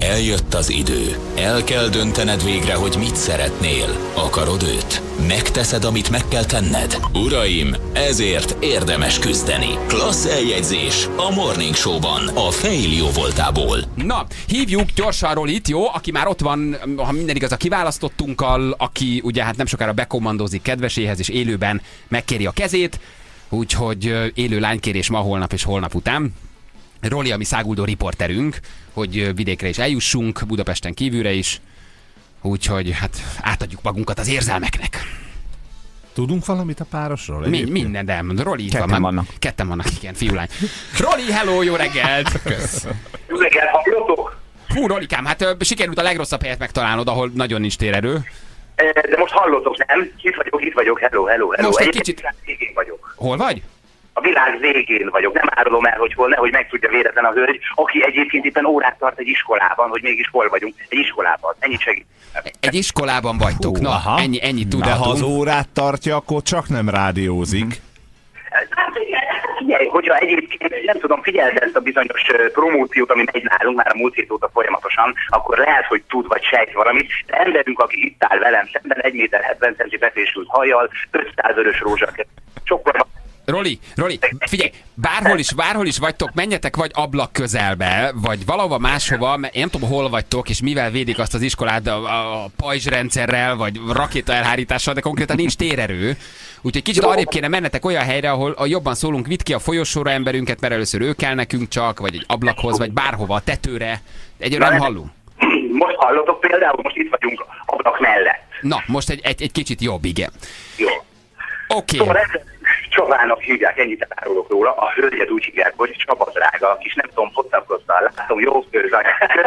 Eljött az idő. El kell döntened végre, hogy mit szeretnél. Akarod őt? Megteszed, amit meg kell tenned? Uraim, ezért érdemes küzdeni. Klassz eljegyzés a Morning Show-ban, a Fail jó voltából. Na, hívjuk gyorsan Rolit, jó? Aki már ott van, ha minden igaz, a kiválasztottunkkal, aki ugye hát nem sokára bekommandozik kedveséhez, és élőben megkéri a kezét, úgyhogy élő lánykérés ma, holnap és holnap után. Roli, ami száguldó riporterünk, hogy vidékre is eljussunk, Budapesten kívülre is, úgyhogy hát átadjuk magunkat az érzelmeknek. Tudunk valamit a párosról? Minden, de Roli itt Ketten vannak. Ketten vannak, igen, fiúlány. Roli, hello, jó reggelt! Jó reggelt, hallottok? Hú, Rolikám, hát sikerült a legrosszabb helyet megtalálnod, ahol nagyon nincs térerő. De most hallottok, nem? Itt vagyok, hello. Most egy kicsit... A világ végén vagyok. Hol vagy? A világ végén vagyok, nem árulom el, hogy hol, nehogy megtudja véletlen a hölgy, aki egyébként éppen órát tart egy iskolában, hogy mégis hol vagyunk. Egy iskolában, ennyit segít. Egy iskolában vagytok, na, ennyit tudhatunk. De ha az órát tartja, akkor csak nem rádiózik. Figyelj, hogyha egyébként, nem tudom, figyeld ezt a bizonyos promóciót, ami megy nálunk már a múlt hét óta folyamatosan, akkor lehet, hogy tud vagy sejt valamit. De emberünk, aki itt áll velem szemben, 1 méter 70 centi befésült hajjal, 500 vörös rózsakett. Sokkal. Roli, figyelj, bárhol is vagytok, menjetek vagy ablak közelbe, vagy valahova máshova, mert én nem tudom, hol vagytok, és mivel védik azt az iskolát a pajzsrendszerrel, vagy rakétaelhárítással, de konkrétan nincs térerő. Úgyhogy kicsit arrébb kéne mennetek olyan helyre, ahol jobban szólunk, vidd ki a folyosóra emberünket, mert először ő kell nekünk csak, vagy egy ablakhoz, vagy bárhova, a tetőre. Egyre nem hallunk. Most hallotok például, most itt vagyunk ablak mellett. Na, most egy kicsit jobb, igen. Jó. Oké. Szóval Csabának hívják, ennyit árulok róla, a hölgyet úgy hívják, hogy Csaba drága, kis nem tudom, fottakoztal, látom, jó közben,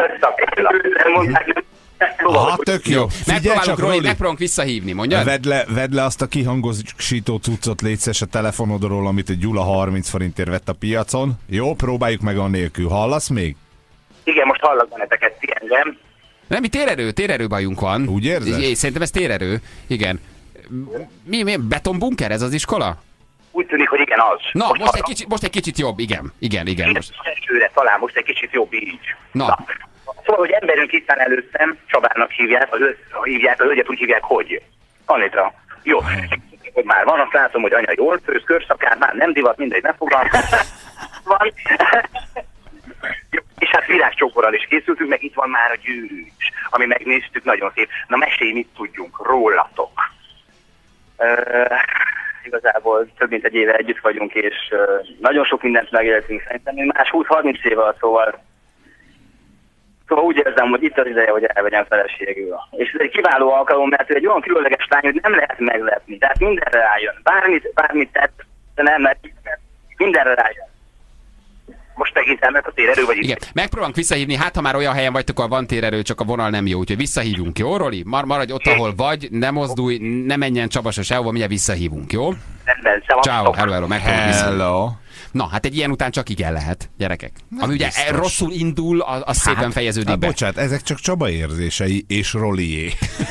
mondták, tök jó. Megpróbálunk visszahívni, mondjad? Vedd le azt a kihangosító cuccot, létszes a telefonodról, amit egy Gyula 30 forintért vett a piacon. Jó, próbáljuk meg annélkül. Hallasz még? Igen, most hallak benneteket, ti engem. Nem, mi térerő bajunk van. Úgy érzed? Szerintem ez térerő, igen. Mi betonbunker ez az iskola? Úgy tűnik, hogy igen, az. Na, most egy kicsit jobb, igen. Most. Elsőre talán most egy kicsit jobb így. Na. Szóval, hogy emberünk itt áll előttem, Csabának hívják, a hölgyet úgy hívják, hogy Anitra. Jó, hogy már van, azt látom, hogy anya jól főz, körszakár, már nem divat, mindegy, nem fogalm. Van. És hát virágcsókorral is készültünk, meg itt van már a gyűrűs, ami megnéztük, nagyon szép. Na mesélj, mit tudjunk rólatok? Igazából több mint 1 éve együtt vagyunk, és nagyon sok mindent megéltünk, szerintem még más 20-30 éve, szóval úgy érzem, hogy itt az ideje, hogy elvegyem feleségül. És ez egy kiváló alkalom, mert ő egy olyan különleges lány, hogy nem lehet meglepni. Tehát mindenre rájön. Bármit tett, de nem, mert mindenre rájön. Most megint elment a térerő, vagy igen, megpróbálunk visszahívni, hát ha már olyan helyen vagytok, ahol van térerő, csak a vonal nem jó, úgyhogy visszahívunk, jó, Roli? Maradj ott, ahol vagy, ne mozdulj, ne menjen Csabasa sehova, mindjárt visszahívunk, jó? Rendben, ciao, hello, megpróbálunk visszahívni. Hello. Na, hát egy ilyen után csak igen lehet, gyerekek. Ami ugye rosszul indul, az szépen fejeződik be. Bocsánat, ezek csak Csaba érzései és Rolié.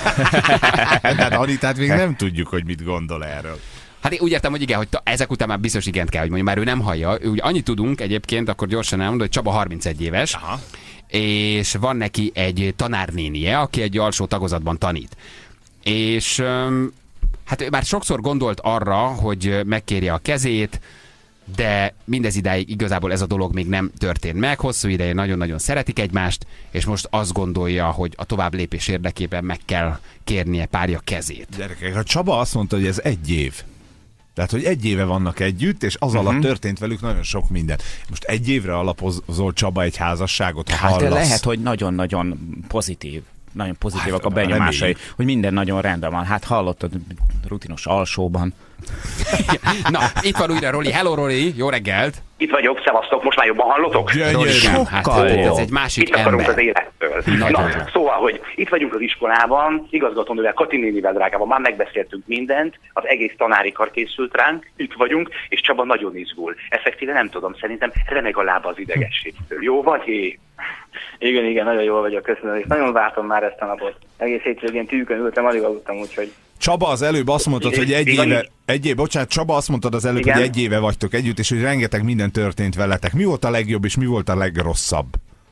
Tehát Anitát még nem tudjuk, hogy mit gondol erről. Hát én úgy értem, hogy igen, hogy ezek után már biztos igent kell, hogy mondjuk, már ő nem hallja. Úgy annyit tudunk egyébként, akkor gyorsan elmondom, hogy Csaba 31 éves, aha, és van neki egy tanárnénie, aki egy alsó tagozatban tanít. És hát ő már sokszor gondolt arra, hogy megkérje a kezét, de mindez idáig igazából ez a dolog még nem történt meg, hosszú ideje nagyon-nagyon szeretik egymást, és most azt gondolja, hogy a tovább lépés érdekében meg kell kérnie párja kezét. Gyerekek, a Csaba azt mondta, hogy ez 1 év. Tehát, hogy 1 éve vannak együtt, és az alatt történt velük nagyon sok minden. Most 1 évre alapozol, Csaba, egy házasságot, ha hát hallasz. Lehet, hogy nagyon-nagyon pozitív. Nagyon pozitívak a benyomásai, hogy minden nagyon rendben van. Hát hallottad, rutinos alsóban. Na, itt van újra Roli. Hello, Roli, jó reggelt! Itt vagyok, szevasztok, most már jobban hallotok? Rolikám, hát ez egy másik itt ember. Itt az élettől. Na, szóval, hogy itt vagyunk az iskolában, igazgatónővel, Kati nénivel drágában, már megbeszéltünk mindent, az egész tanári kar készült ránk, itt vagyunk, és Csaba nagyon izgul. Effektíve nem tudom, szerintem remeg a lába az idegességtől. Jó vagy, hé? Igen, nagyon jól vagyok, köszönöm, és nagyon vártam már ezt a napot. Egész hétvégén tűkön ültem, alig aludtam, úgyhogy... Csaba, az előbb azt mondtad, hogy Csaba, azt mondtad az előbb, hogy 1 éve vagytok együtt, és hogy rengeteg minden történt veletek. Mi volt a legjobb, és mi volt a legrosszabb?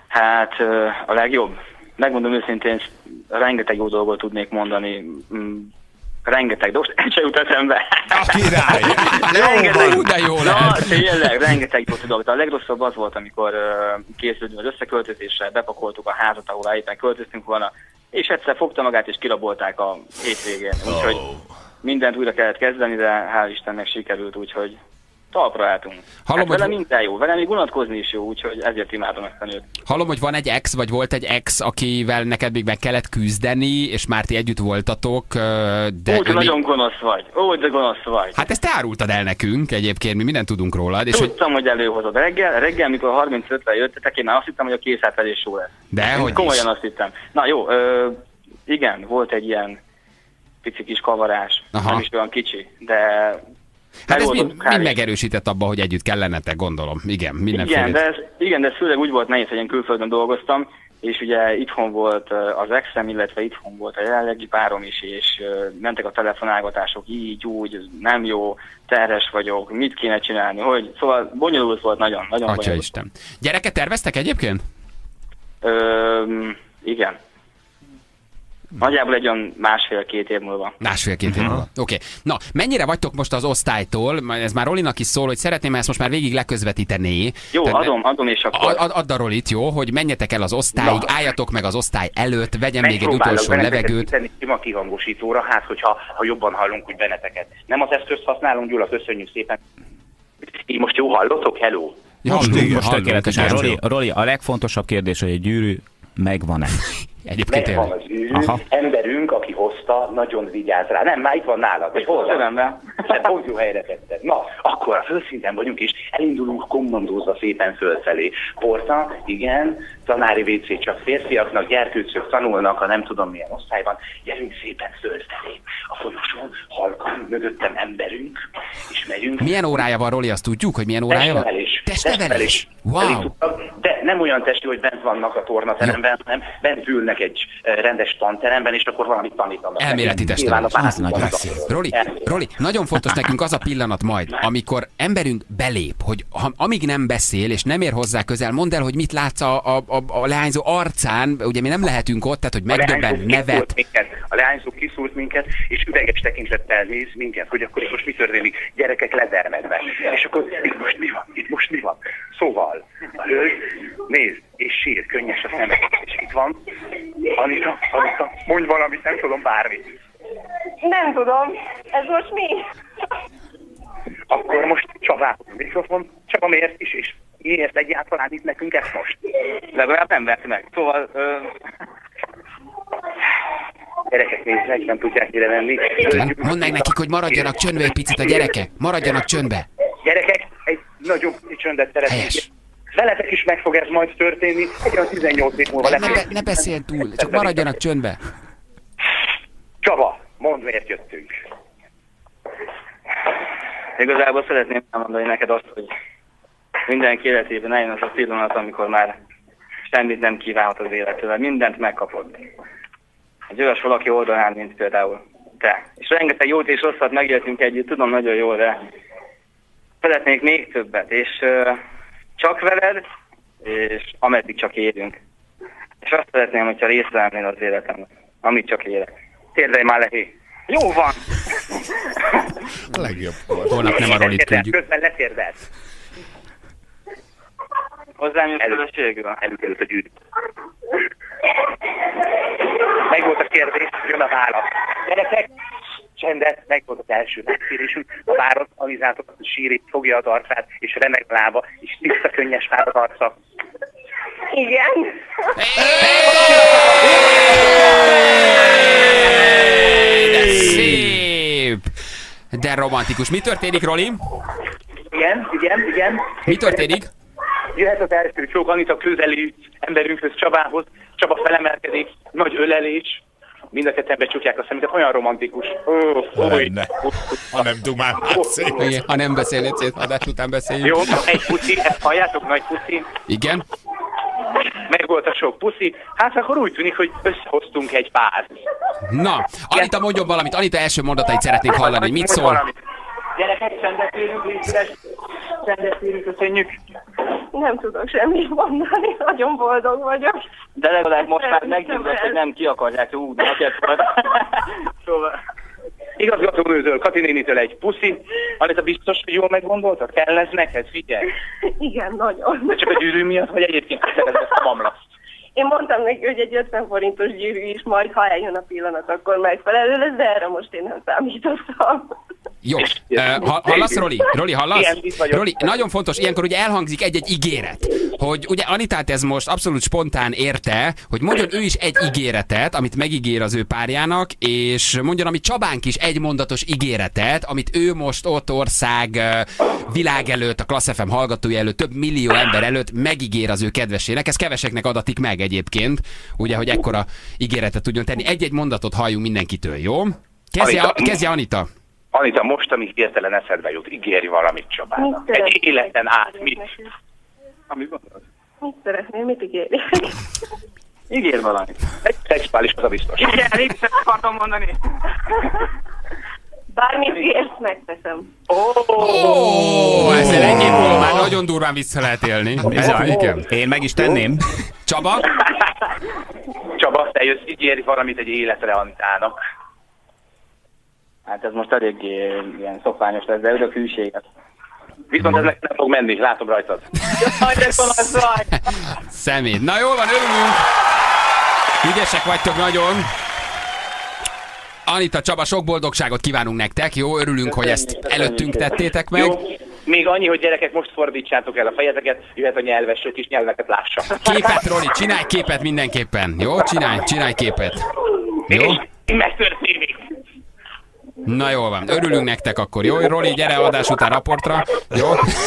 Hát a legjobb. Megmondom őszintén, rengeteg jó dolgot tudnék mondani. Rengeteg, de most egy se jut eszembe. Király! De jó lehet. Tényleg, rengeteg jó tudok. De a legrosszabb az volt, amikor készültünk az összeköltözésre, bepakoltuk a házat, ahová éppen költöztünk volna, és egyszer fogta magát, és kirabolták a hétvégén. Úgyhogy mindent újra kellett kezdeni, de hál' Istennek sikerült, úgyhogy talpra álltunk. Hallom, vele minden jó, vele még unatkozni is jó, úgyhogy ezért imádom ezt a nőt. Hallom, hogy van egy ex, vagy volt egy ex, akivel neked még meg kellett küzdeni, és már ti együtt voltatok, de... Úgy, nagyon gonosz vagy. Úgy, de gonosz vagy. Hát ezt te árultad el nekünk egyébként, mi mindent tudunk rólad. És tudtam, hogy előhozod. Reggel, mikor 35-re jöttetek, én már azt hittem, hogy a készátverés jó lesz. De hogy komolyan is. azt hittem. Na jó, igen, volt egy ilyen pici kis kavarás. Aha. Nem is olyan kicsi, de... Hát ez mind megerősített abba, hogy együtt kellenetek, gondolom. Igen, mindenféle. Igen, de ez főleg úgy volt nehéz, hogy én külföldön dolgoztam, és ugye itthon volt az exem, illetve itthon volt a jelenlegi párom is, és mentek a telefonálgatások így, úgy, nem jó, terhes vagyok, mit kéne csinálni, hogy... Szóval bonyolult volt, nagyon bonyolult. Atyaisten. Gyereket terveztek egyébként? Igen. Nagyjából egy olyan 1,5-2 év múlva. 1,5-2 év múlva. Oké. Na, mennyire vagytok most az osztálytól? Ez már Rolinak is szól, hogy szeretném ezt most már végig leközvetíteni. Jó, adom és akkor... Add a Rolit, jó, hogy menjetek el az osztályig, álljatok meg az osztály előtt, vegyen még egy utolsó levegőt. Sima kihangosítóra, hát hogyha jobban hallunk úgy benneteket. Nem az eszközt használunk, Gyula, köszönjük szépen. Így most jó hallotok? Hello? Most tökéletesen. Roli, a legfontosabb kérdés, hogy a gyűrű megvan-e? Egyébként megvan az gyűrű, emberünk, aki hozta, nagyon vigyáz rá. Nem, már itt van nálad. Vagy hol van? Pont jó helyre tetted. Na, akkor a földszinten vagyunk, és elindulunk kommandózva szépen fölfelé. Porta, igen, tanári WC csak férfiaknak, gyerkőcök tanulnak a nem tudom milyen osztályban. Gyerünk szépen fölfelé. A folyosón halkan, mögöttem emberünk, és megyünk. Milyen órája van, Roli, azt tudjuk, hogy milyen órája van? Testnevelés. Wow. De nem olyan testi, hogy bent vannak a tornateremben, hanem bent ülnek egy rendes tanteremben, és akkor valamit tanítanak. Elméleti testnevelés. Roli, nagyon fontos nekünk az a pillanat majd, amikor emberünk belép, hogy amíg nem beszél, és nem ér hozzá közel, mondd el, hogy mit látsz a leányzó arcán, ugye mi nem lehetünk ott, tehát hogy megdöbben, nevet. A leányzó kiszúrt minket, és üveges tekintettel néz minket, hogy akkor itt most mi történik, gyerekek ledermedve. És akkor itt most mi van? Szóval, a hölgy nézd, és sír, könnyes a szeme. És itt van, Anita, mondj valamit, nem tudom, bármit. Nem tudom, ez most mi? Akkor most Csabához a mikrofon, Csaba miért is, és miért egyáltalán itt nekünk ezt most? Legalább nem vett meg, szóval... Gyerekek néznek, nem tudják mire menni. Mondd meg nekik, hogy maradjanak csöndbe egy picit a gyerekek. Maradjanak csöndbe. Gyerekek, egy nagyon pici csöndet szeretnék. Veletek is meg fog ez majd történni, egy olyan 18 év múlva lesz. Ne beszélj túl, csak maradjanak csöndbe. Csaba, mondd, miért jöttünk. Igazából szeretném elmondani neked azt, hogy mindenki életében eljön az a pillanat, amikor már semmit nem kívánhat az életével, mindent megkapod. Egy olyas valaki oldalán, mint például te. És rengeteg jót és rosszat megéltünk együtt, tudom nagyon jól, de szeretnék még többet, és csak veled, és ameddig csak élünk. És azt szeretném, hogyha részt vennél az életemben, amit csak élek. Térdelj már lehé. Jó van! A legjobb. Holnap nem a Rolit küldjük. Közben letérdelt. Hozzám jön feleségül. Előkerült a gyűrű. Meg volt a kérdés, jön a válasz. Gyerekek, csendet, meg volt az első megszírésünk. A várat, Alizátok, sírik, fogja az arcát, és remeg lába, és tiszta könnyes vár az arca. Igen. De szép! De romantikus. Mi történik, Roli? Igen. Mi történik? Jöhet az első csók, Anita közeli emberünkhöz, Csabához. Csaba felemelkedik, nagy ölelés. Mind a ketten becsukják a szemüket, olyan romantikus. Ha nem dumál szét. Ha nem beszélnéd szét, adás után beszéljünk. Jó, egy puszi, ezt halljátok, nagy puszi. Igen? Meg volt a sok puszi. Hát akkor úgy tűnik, hogy összehoztunk egy párt. Na, Anita, mondjon valamit. Anita első mondatait szeretnénk hallani, hogy mit szól. Gyerekek, csendet érünk, légy szíves. Csendet érünk, köszönjük. Nem tudok semmit mondani, nagyon boldog vagyok. De legalább most már meggyőzött, hogy nem ki akarják rúgni a kettőt. Szóval... Igazgatónőtől, Kati nénitől egy puszi. Anita, biztos, hogy jól meggondoltad? Kell ez neked? Figyelj! Igen, nagyon. Csak a gyűrű miatt, vagy egyébként szereted a mamlaszt? Én mondtam neki, hogy egy 50 forintos gyűrű is majd, ha eljön a pillanat, akkor megfelelő lesz, de erre most én nem számítottam. Jó. Hallasz, Roli? Roli, hallasz? Roli, nagyon fontos, ilyenkor ugye elhangzik egy-egy ígéret. Hogy ugye Anitát ez most abszolút spontán érte, hogy mondjon ő is egy ígéretet, amit megígér az ő párjának, és mondjon, ami Csabánk is egy mondatos ígéretet, amit ő most ott ország világ előtt, a Klassz FM hallgatói előtt, több millió ember előtt megígér az ő kedvesének. Ez keveseknek adatik meg egyébként, ugye, hogy ekkora ígéretet tudjon tenni. Egy-egy mondatot halljunk mindenkitől, jó? Kezdje Anita. Anita, most, amit hirtelen eszedbe jut, ígérj valamit Csabának. Egy életen át, mit? Amit gondolod? Mit szeretnél, mit ígérjek? Ígér valamit. Egy szexuális, az a biztos. Igen, itt akartam mondani. Bármit ígérsz, megteszem. Ezzel ennyiból már nagyon durván vissza lehet élni. Igen. Én meg is tenném. Csaba? Csaba, te jössz, ígérj valamit egy életre Anitának. Hát ez most eléggé ilyen szokványos lesz, de örök hűséget. Viszont ez nem fog menni, látom rajtad. Szemét. Na jól van, örülünk. Ügyesek vagytok nagyon. Anita, Csaba, sok boldogságot kívánunk nektek, jó? Örülünk, hogy ezt előttünk tettétek meg. Jó. Még annyi, hogy gyerekek, most fordítsátok el a fejeteket, jöhet a nyelves, kis nyelveket lássa. Képet, Roli, csinálj képet mindenképpen, jó? Csinálj képet. Jó? És megtörténik. Na jól van, örülünk nektek akkor, jó? Roli, gyere adás után raportra, jó?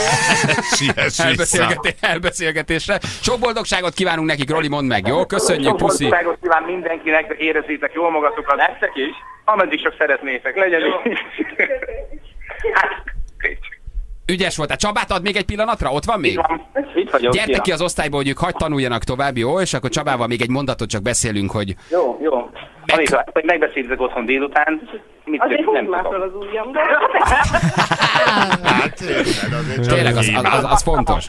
Elbeszélgetésre. Sok boldogságot kívánunk nekik, Roli, mondd meg, jó? Köszönjük, puszi. Sok boldogságot kíván mindenkinek, de érezzétek jól magatokat. Nektek is? Ameddig csak szeretnétek, legyen így. Hát, ügyes voltál. Csabát ad még egy pillanatra? Ott van még? Itt vagyok. Gyertek ki az osztályból, hogy ők hadd tanuljanak tovább, jó? És akkor Csabával még egy mondatot csak beszélünk, hogy... Jó. Anita, hogy megbeszéljük otthon délután. Azért húzd már fel az ujjamra. Tényleg, az fontos.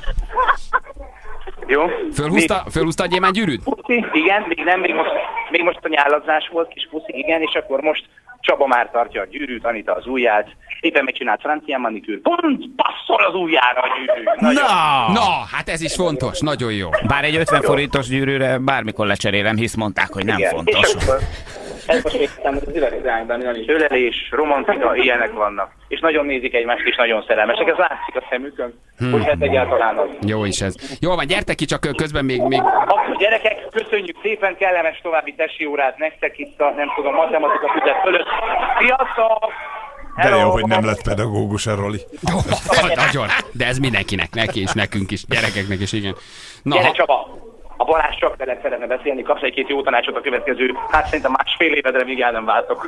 Jó. Fölhúzta a gyémánt gyűrűt? Igen, még most a nyáladzás volt, kis puszi, igen, és akkor most Csaba már tartja a gyűrűt, Anita az ujját. Éppen megcsinált francia manikűr. Pont passzol az ujjára a gyűrű. Na, hát ez is fontos, nagyon jó. Bár egy 50 forintos gyűrűre bármikor lecserélem, hisz mondták, hogy nem fontos. Ez most még az üvegirányban is. Ölelés, romantika, ilyenek vannak. És nagyon nézik egymást, és nagyon szerelmesek. Ez látszik a szemükön, hogy ez egyáltalán az. Jó is ez. Jó van, gyertek ki, csak közben még... Akkor gyerekek, köszönjük szépen, kellemes további tesi órát nektek itt a, nem tudom, matematika füzet fölött. Sziasztok! De jó, hogy nem lett pedagógus a Roli. Nagyon. De ez mindenkinek, neki is, nekünk is, gyerekeknek is, igen. Na, gyere Csaba! A Balázs csak veled szeretne beszélni, kapsz egy-két jó tanácsot a következő, hát szerintem másfél évedre még el nem váltok.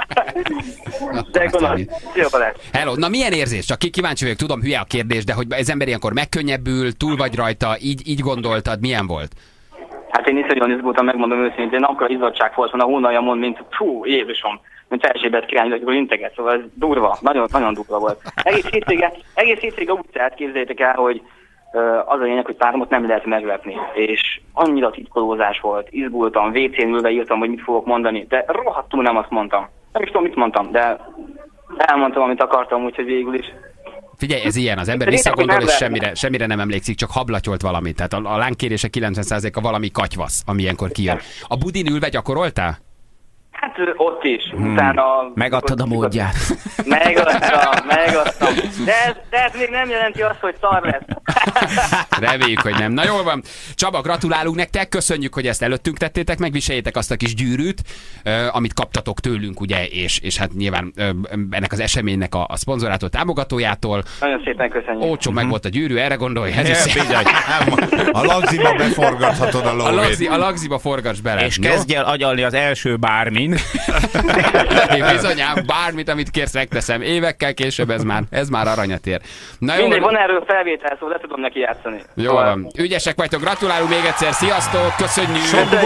De gondolom, szia Balázs! Hello, na milyen érzés? Csak kíváncsi vagyok, tudom, hülye a kérdés, de hogy ez ember ilyenkor megkönnyebbül, túl vagy rajta, így gondoltad, milyen volt? Hát én is nagyon izgultam, megmondom őszintén, akkor izzadság volt, van a hónaljamon, mint fú, Jézusom, mint Erzsébet királynőről integet, szóval ez durva, nagyon durva volt. Egész hétvége úgy telt, képzeljétek el, hogy az a lényeg, hogy páromot nem lehet meglepni, és annyira titkolózás volt, izgultam, WC-n ülve írtam, hogy mit fogok mondani, de rohadtul nem azt mondtam. Nem is tudom, mit mondtam, de elmondtam, amit akartam, úgyhogy végül is. Figyelj, ez ilyen, az ember visszagondol, és semmire nem emlékszik, csak hablatyolt valamit. Tehát a lángkérése 90%-a valami katyvasz, ami ilyenkor kijön. A budin ülve gyakoroltál? Hát ott is. Utána... Megadtad a módját. Megadtam. De ez még nem jelenti azt, hogy szar lesz. Reméljük, hogy nem. Na jól van. Csaba, gratulálunk nektek, köszönjük, hogy ezt előttünk tettétek, megviseljétek azt a kis gyűrűt, amit kaptatok tőlünk, ugye, és hát nyilván ennek az eseménynek a szponzorától, támogatójától. Nagyon szépen köszönjük. Olcsó meg volt a gyűrű, erre gondolj. A lagziba beforgathatod a lóvét. A lagziba forgass bele. És kezdj el agyalni az első bármin. Bizonyám, bármit, amit kérsz, megteszem. Évekkel később ez már aranyat ér. Na jó, Mindegy, van erről felvétel, szóval le tudom neki játszani. Jó van. Ügyesek vagytok, gratulálunk még egyszer, sziasztok, köszönjük!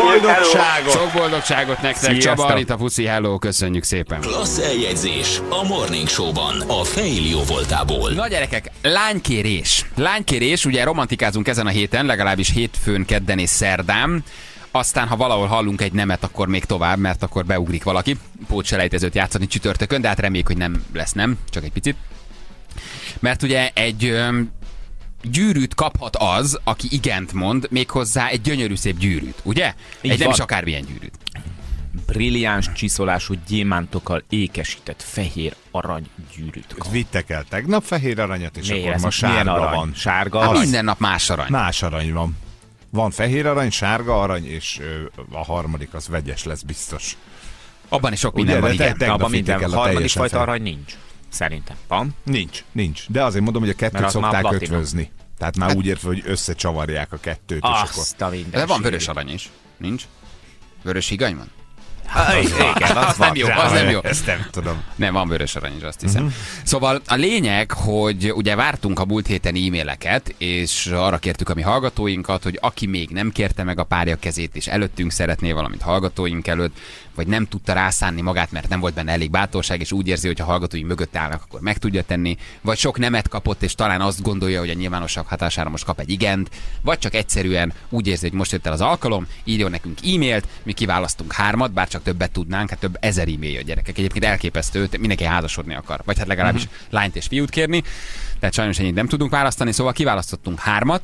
Sok boldogságot nektek, Sziasztok. Csaba, Anita, Puszi, hello, köszönjük szépen! Klassz eljegyzés a Morning Show-ban a Fail jó voltából. Na gyerekek, lánykérés. Lánykérés, ugye romantikázunk ezen a héten, legalábbis hétfőn, kedden és szerdán. Aztán, ha valahol hallunk egy nemet, akkor még tovább, mert akkor beugrik valaki. Pótselejtezőt játszani csütörtökön, de hát reméljük, hogy nem lesz nem, csak egy picit. Mert ugye egy gyűrűt kaphat az, aki igent mond, méghozzá egy gyönyörű szép gyűrűt, ugye? Egy nem is akármilyen gyűrűt. Brilliáns csiszolású gyémántokkal ékesített fehér arany gyűrűt kap. Vittek el tegnap fehér aranyat, és Miért? akkor ma Ez milyen sárga arany? van. Sárga Hát arany? minden nap más arany. Más arany van. Van fehér arany, sárga arany, és a harmadik az vegyes lesz biztos. Abban is sok minden Ugye, van, de igen. tegnap Abban vitték minden el a harmadik teljesen fajta fehér. arany nincs. Szerintem. Van? Nincs. De azért mondom, hogy a kettőt Mert az már szokták platinum. ötvözni. Tehát már úgy értve, hogy összecsavarják a kettőt, és akkor... Azt a minden. De van vörös arany is. Nincs? Vörös higany van? Igen, Az nem jó, az nem jó. Ezt nem tudom. Nem, van vörös arany is, azt hiszem. Szóval a lényeg, hogy ugye vártunk a múlt héten e-maileket, és arra kértük a mi hallgatóinkat, hogy aki még nem kérte meg a párja kezét, és előttünk szeretné valamit hallgatóink előtt, vagy nem tudta rászánni magát, mert nem volt benne elég bátorság, és úgy érzi, hogy ha hallgatóink mögött állnak, akkor meg tudja tenni, vagy sok nemet kapott, és talán azt gondolja, hogy a nyilvánosság hatására most kap egy igent, vagy csak egyszerűen úgy érzi, hogy most jött el az alkalom, írjon nekünk e-mailt, mi kiválasztunk 3, bár csak többet tudnánk, hát több 1000 e-mail jön, gyerekek. Egyébként elképesztő, mindenki házasodni akar, vagy hát legalábbis lányt és fiút kérni, tehát sajnos ennyit nem tudunk választani, szóval kiválasztottunk 3,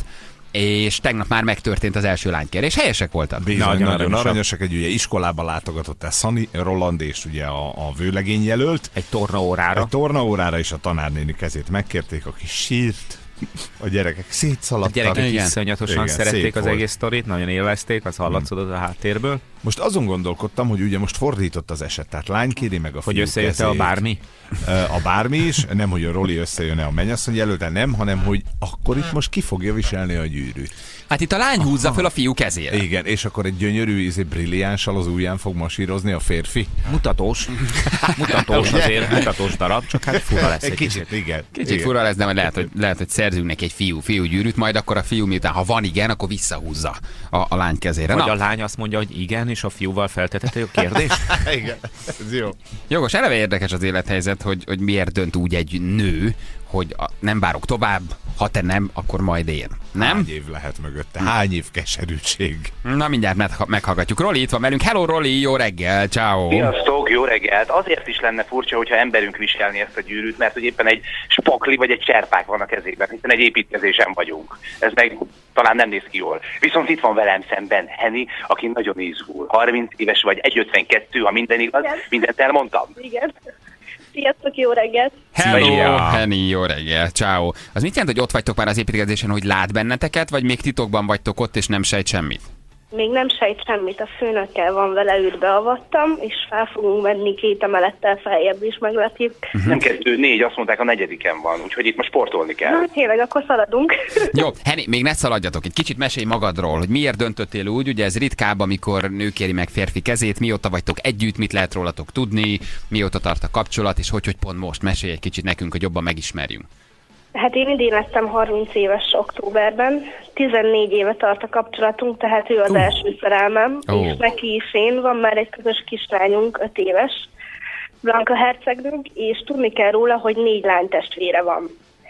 és tegnap már megtörtént az első lánykérés. Helyesek voltak. Bizony, nagyon aranyosak. aranyosak. Egy ugye iskolába látogatott el Szani Roland, és ugye a vőlegény jelölt. Egy tornaórára. Egy tornaórára, és a tanárnéni kezét megkérték, aki sírt. A gyerekek A szétszaladtak. gyerekek Igen. iszonyatosan Igen, szerették szép az volt. egész sztorit, nagyon élvezték, az hallatszott a háttérből. Most azon gondolkodtam, hogy ugye most fordított az eset, tehát lány kéri meg a Hogy fiú összejött a kezét. bármi? A bármi is, nem, hogy a Roli összejön-e a mennyasszony jelöltel, nem, hanem, hogy akkor itt most ki fogja viselni a gyűrűt. Hát itt a lány húzza föl a fiú kezére. Igen, és akkor egy gyönyörű, brilliánssal az ujján fog masírozni a férfi. Mutatós. Mutatós azért, mutatós darab, csak hát fura lesz egy kicsit. Igen. Kicsit igen. fura lesz, de majd lehet, hogy szerzünk neki egy fiú gyűrűt, majd akkor a fiú miután, ha van igen, akkor visszahúzza a lány kezére. Vagy Na, a lány azt mondja, hogy igen, és a fiúval felteteti a kérdést. Igen, ez jó. jogos, eleve érdekes az élethelyzet, hogy miért dönt úgy egy nő, hogy nem várok tovább, ha te nem, akkor majd én. Nem? Hány év lehet mögötte? Hány év keserűség? Na mindjárt meghallgatjuk. Roli itt van velünk. Hello Roli, jó reggel, ciao. Sziasztok, jó reggelt! Azért is lenne furcsa, hogyha emberünk viselni ezt a gyűrűt, mert hogy éppen egy spakli vagy egy cserpák van a kezében, hiszen egy építkezésen vagyunk. Ez meg talán nem néz ki jól. Viszont itt van velem szemben Henny, aki nagyon izgul. 30 éves vagy, 1,52, ha minden igaz, Igen. mindent elmondtam. Igen. Sziasztok, jó reggelt! Hello, Szia. Henny, jó reggel, ciao. Az mit jelent, hogy ott vagytok már az építkezésen, hogy lát benneteket, vagy még titokban vagytok ott, és nem sejt semmit? Még nem sejt semmit, a főnökkel van vele, őt beavattam, és fel fogunk menni 2 emelettel feljebb is, meglepjük. Nem 2, 4, azt mondták a 4. van, úgyhogy itt most sportolni kell. Na, tényleg, akkor szaladunk. Jó, Henny, még ne szaladjatok, egy kicsit mesélj magadról, hogy miért döntöttél úgy, ugye ez ritkább, amikor nő kéri meg férfi kezét, mióta vagytok együtt, mit lehet rólatok tudni, mióta tart a kapcsolat, és hogy pont most mesélj egy kicsit nekünk, hogy jobban megismerjünk. Hát én idén lettem 30 éves októberben, 14 éve tart a kapcsolatunk, tehát ő az első szerelmem, és neki is én, van már egy közös kislányunk, 5 éves, Blanka hercegnőnk, és tudni kell róla, hogy 4 lánytestvére van.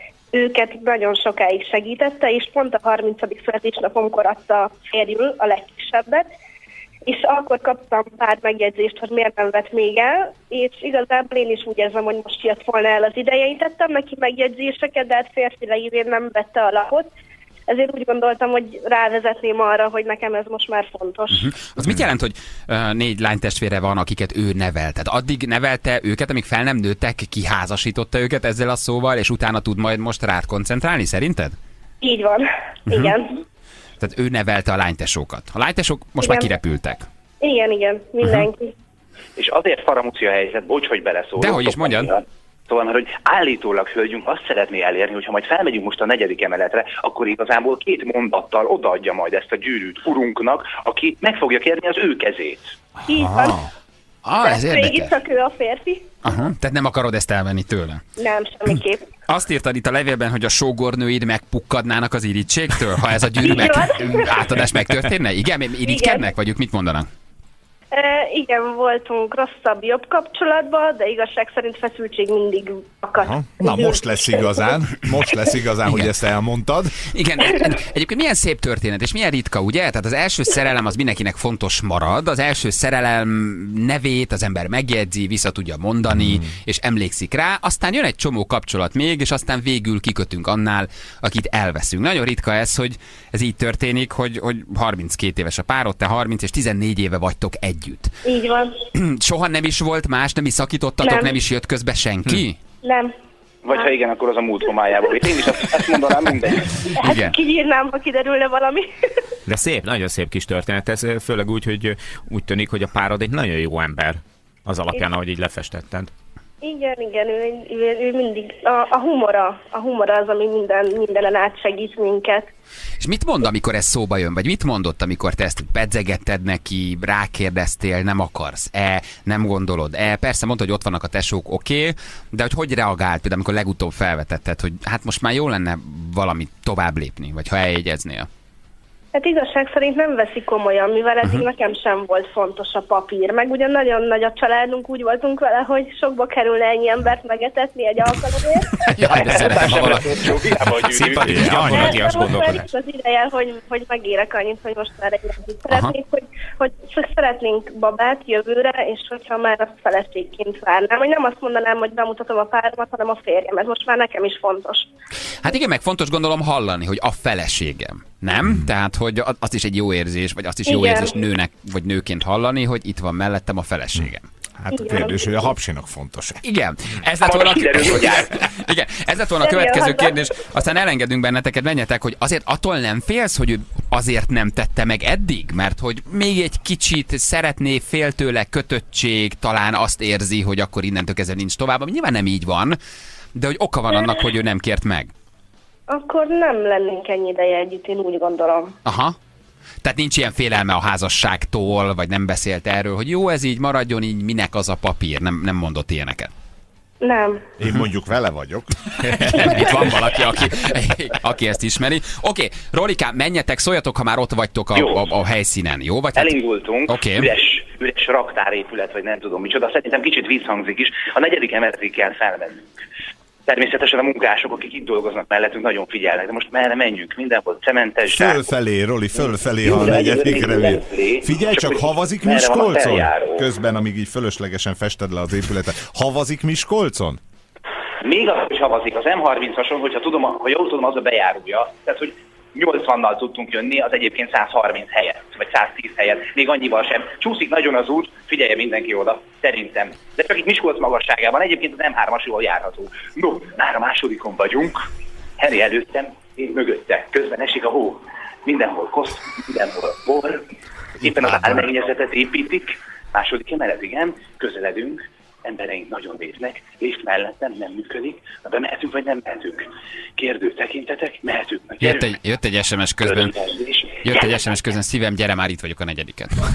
Őket nagyon sokáig segítette, és pont a 30. születésnapomkor adta férjül a legkisebbet, és akkor kaptam pár megjegyzést, hogy miért nem vett még el, és igazából én is úgy érzem, hogy most jött volna el az ideje. Én tettem neki megjegyzéseket, de hát férfi leírén nem vette a lapot, ezért úgy gondoltam, hogy rávezetném arra, hogy nekem ez most már fontos. Az mit jelent, hogy 4 lánytestvére van, akiket ő nevelt? Tehát addig nevelte őket, amíg fel nem nőttek, kiházasította őket ezzel a szóval, és utána tud majd most rád koncentrálni, szerinted? Így van, igen. Tehát ő nevelte a lánytesókat. A lánytesók most Igen. már kirepültek. Igen, mindenki. És azért faramúci a helyzet, bocs, hogy beleszólok. Dehogy is, mondjad. Szóval, hogy állítólag hölgyünk azt szeretné elérni, hogy ha majd felmegyünk most a 4. emeletre, akkor igazából 2 mondattal odaadja majd ezt a gyűrűt urunknak, aki meg fogja kérni az ő kezét. Így van. Ez érdekes. Végig csak ő a férfi. Aha, tehát nem akarod ezt elvenni tőle? Nem, semmiképp. Azt írtad itt a levélben, hogy a sógornőid megpukkadnának az irítségtől, ha ez a gyűrű átadás megtörténne? Igen, irigykednek, vagy ők mit mondanak? Igen, voltunk rosszabb, jobb kapcsolatban, de igazság szerint feszültség mindig akadt. Na most lesz igazán, hogy ezt elmondtad. Igen, egyébként milyen szép történet, és milyen ritka, ugye? Tehát az első szerelem az mindenkinek fontos marad, az első szerelem nevét az ember megjegyzi, vissza tudja mondani, és emlékszik rá, aztán jön egy csomó kapcsolat még, és aztán végül kikötünk annál, akit elveszünk. Nagyon ritka ez, hogy ez így történik, hogy 32 éves a párod, te 30 és 14 éve vagytok együtt. Így van. Soha nem is volt más, nem is szakítottatok, nem is jött közbe senki? Nem. Vagy ha igen, akkor az a múlt homályából. Én is azt mondanám, mindegy. Hát kinyírnám, ha kiderülne valami. De szép, nagyon szép kis történet. Ez főleg úgy, hogy tűnik, hogy a párod egy nagyon jó ember. Az alapján, ahogy így lefestetted. Igen, ő mindig, a humora az, ami mindenen átsegít minket. És mit mond, amikor ez szóba jön? Vagy mit mondott, amikor te ezt pedzegetted neki, rákérdeztél, nem akarsz? Nem gondolod? Persze mondta, hogy ott vannak a tesók, oké, de hogy reagált például, amikor legutóbb felvetetted, hogy hát most már jó lenne valamit tovább lépni, vagy ha eljegyeznél? Hát igazság szerint nem veszi komolyan, mivel eddig nekem sem volt fontos a papír. Meg ugyan nagyon nagy a családunk, úgy voltunk vele, hogy sokba kerülne ennyi embert megetetni egy alkalomért. Jaj, de szeretem, ha valaki szimpatikus, gyakorlatias gondolkodás. Az ideje, hogy megérek annyit, hogy most már egy szeretnék, hogy szeretnénk babát jövőre, és hogyha már azt feleségként várnám, hogy nem azt mondanám, hogy bemutatom a páromat, hanem a férjemet. Most már nekem is fontos. Hát igen, meg fontos gondolom hallani, hogy a feleségem. Nem? Tehát, hogy azt is egy jó érzés, vagy azt is jó érzés nőnek, vagy nőként hallani, hogy itt van mellettem a feleségem. Hát a kérdés, hogy a hapsinak fontos. Igen. Ez lett volna a következő kérdés. Aztán elengedünk benneteket, menjetek, hogy azért attól nem félsz, hogy ő azért nem tette meg eddig? Mert hogy még egy kicsit szeretné, fél tőle kötöttség, talán azt érzi, hogy akkor innentől kezdve nincs tovább. Nyilván nem így van, de hogy oka van annak, hogy ő nem kért meg. Akkor nem lennénk ennyi ideje együtt, én úgy gondolom. Aha. Tehát nincs ilyen félelme a házasságtól, vagy nem beszélt erről, hogy jó, ez így maradjon, így minek az a papír? Nem mondott ilyeneket. Nem. Én mondjuk vele vagyok. Itt van valaki, aki ezt ismeri. Oké, Rolikám, menjetek, szóljatok, ha már ott vagytok a helyszínen, jó? Vagy elindultunk, üres raktárépület, vagy nem tudom micsoda, szerintem kicsit visszhangzik is. A 4. emeletig kell felmennünk. Természetesen a munkások, akik itt dolgoznak mellettünk, nagyon figyelnek, de most merre menjünk? Mindenhol cementes. Fölfelé, Roli, fölfelé, ha a 4. Figyelj csak, havazik Miskolcon? Közben, amíg így fölöslegesen fested le az épületet. Havazik Miskolcon? Még az, hogy havazik, az M30-ason, ha jól tudom, az a bejárója. Tehát, hogy 80-nal tudtunk jönni, az egyébként 130 helyet, vagy 110 helyet, még annyival sem. Csúszik nagyon az út, figyelje mindenki oda, szerintem. De csak itt Miskolc magasságában, egyébként az M3-as jól járható. No, már a másodikon vagyunk, Henry előttem, én mögötte, közben esik a hó. Mindenhol kosz, mindenhol bor, éppen az álmennyezetet építik, 2. emelet, igen, közeledünk, embereink nagyon néznek, lift mellettem nem működik, na bemehetünk vagy nem mehetünk? Kérdő tekintetek, mehetünk. Jött egy SMS közben, szívem, gyere már, itt vagyok a 4.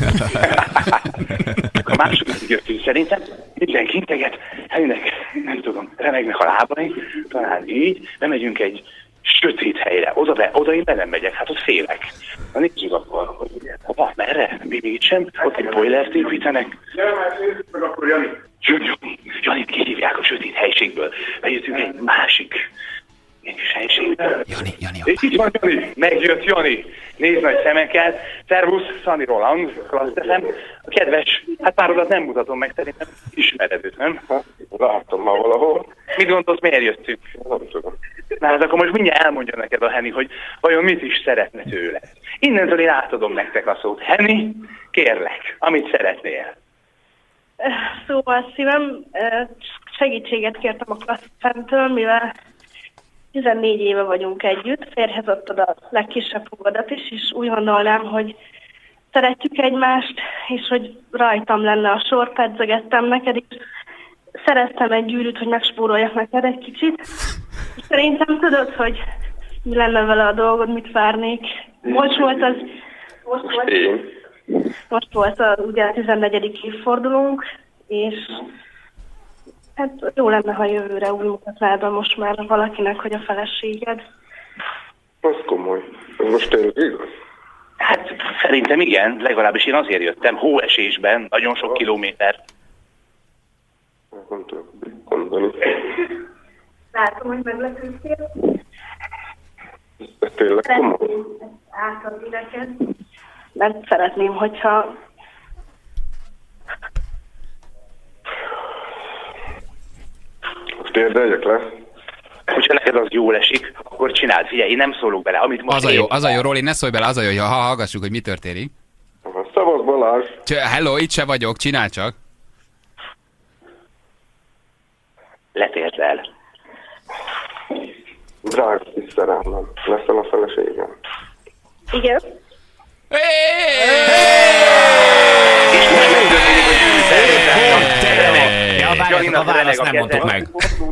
A második jöttünk szerintem, mindenki integet, Henrynek, nem tudom, remegnek a lábai, talán így, bemegyünk egy sötét helyre, oda én be nem megyek, hát ott félek. Na nézzük akkor, hogy hova, merre? Még itt sem, ott egy boilert építenek. Gyere már, nézzük meg akkor, Jani. Janit kihívják a sötét helységből. Bejöttünk egy másik kis helységből. Jani. Itt van Jani, megjött Jani. Nézd nagy szemekkel. Szervusz, Szani Roland, klassz teszem. A kedves, hát párodat nem mutatom meg, szerintem ismered őt, nem? Láttam már valahol. Mit gondolsz, miért jöttünk? Nem tudom. Na, hát akkor most mindjárt elmondja neked a Henny, hogy vajon mit is szeretne tőle. Innentől én átadom nektek a szót. Henny, kérlek, amit szeretnél. Szóval szívem, segítséget kértem a klasszifántől, mivel 14 éve vagyunk együtt, férjhez adtad a legkisebb fogadat is, és úgy gondolnám, hogy szeretjük egymást, és hogy rajtam lenne a sor, pedzegettem neked, és szereztem egy gyűrűt, hogy megspóroljak neked egy kicsit. Szerintem tudod, hogy mi lenne vele a dolgod, mit várnék. Most volt az... most volt ugye a 14. évfordulónk, és hát jó lenne, ha jövőre úgy mutatnád most már valakinek, hogy a feleséged. Az komoly. Ez most tényleg igaz? Hát szerintem igen, legalábbis én azért jöttem, hóesésben, nagyon sok kilométert. Nem tudok mondani. Látom, hogy meglepődtél. Ez tényleg komoly? Átadni neked. Mert szeretném, hogyha... Most érdeljek le? Hogyha neked az jól esik, akkor csináld. Figyelj, én nem szólok bele. Amit most Az a jó, Roli, ne szólj bele, az a jó, hogy hallgassuk, hogy mi történik. Szavasz Balázs! Hello, itt se vagyok, csinál csak. letért el. Drága kis szerelmem, leszel a feleségem. Igen. Azt nem mondtuk meg.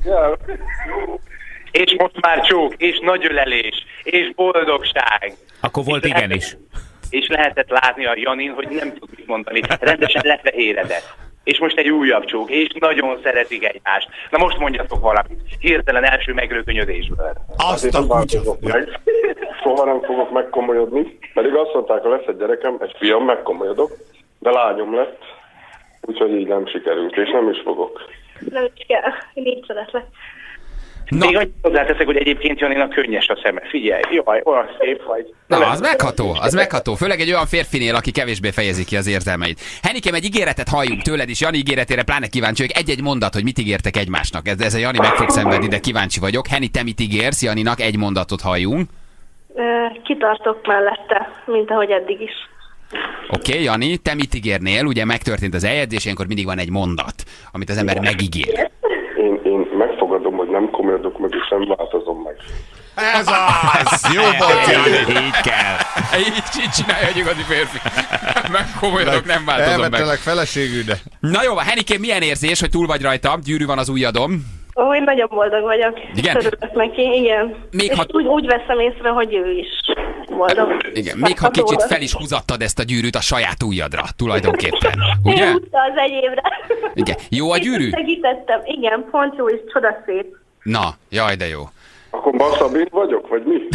És most már csók, és nagy ölelés, és boldogság. Akkor volt igenis. És lehetett látni a Janin, hogy nem tud mit mondani. Rendesen lefehéredett. És most egy újabb csók, és nagyon szeretik egymást. Na most mondjatok valamit. Hirtelen első megrökönyödésből. Azt a kutya. Soha nem fogok megkomolyodni, pedig azt mondták, ha lesz egy gyerekem, egy fiam, megkomolyodok, de lányom lett, úgyhogy így nem sikerült, és nem is fogok. Nem is kell, én így szeretlek. Na. Még annyit hozzáteszek, hogy egyébként Janinak könnyes a szeme. Figyelj, jaj, olyan szép vagy. Na, az megható. Főleg egy olyan férfinél, aki kevésbé fejezi ki az érzelmeit. Henikém, egy ígéretet halljunk tőled is. Jani ígéretére pláne kíváncsi vagyok. Egy-egy mondat, hogy mit ígértek egymásnak. Ez a Jani meg fog szenvedni, de kíváncsi vagyok. Heni, te mit ígérsz? Janinak egy mondatot halljunk. Kitartok mellette, mint ahogy eddig is. Oké, Jani, te mit ígérnél? Ugye megtörtént az eljegyzés, ilyenkor mindig van egy mondat, amit az ember megígér. Én megfogadom, hogy nem komolyodok meg, és nem változom meg. Ez az! Jó volt, Jani! Így kell. Így csinálja egy igazi férfi. Megkomolyodok, nem változom meg. Elvettelek feleségű, de... Na jó, Henikém, milyen érzés, hogy túl vagy rajta? Gyűrű van az ujjadon. Ó, én nagyon boldog vagyok. Igen? Örülök neki, igen. Még és ha... úgy veszem észre, hogy ő is boldog. Igen, még ha kicsit fel is húzattad ezt a gyűrűt a saját ujjadra, tulajdonképpen. Ugye? Én húzta az enyémre. Igen. Jó a gyűrű? Segítettem, igen, pont jó és csodaszép. Na, jaj, de jó. Akkor Basszabint vagyok, vagy mi?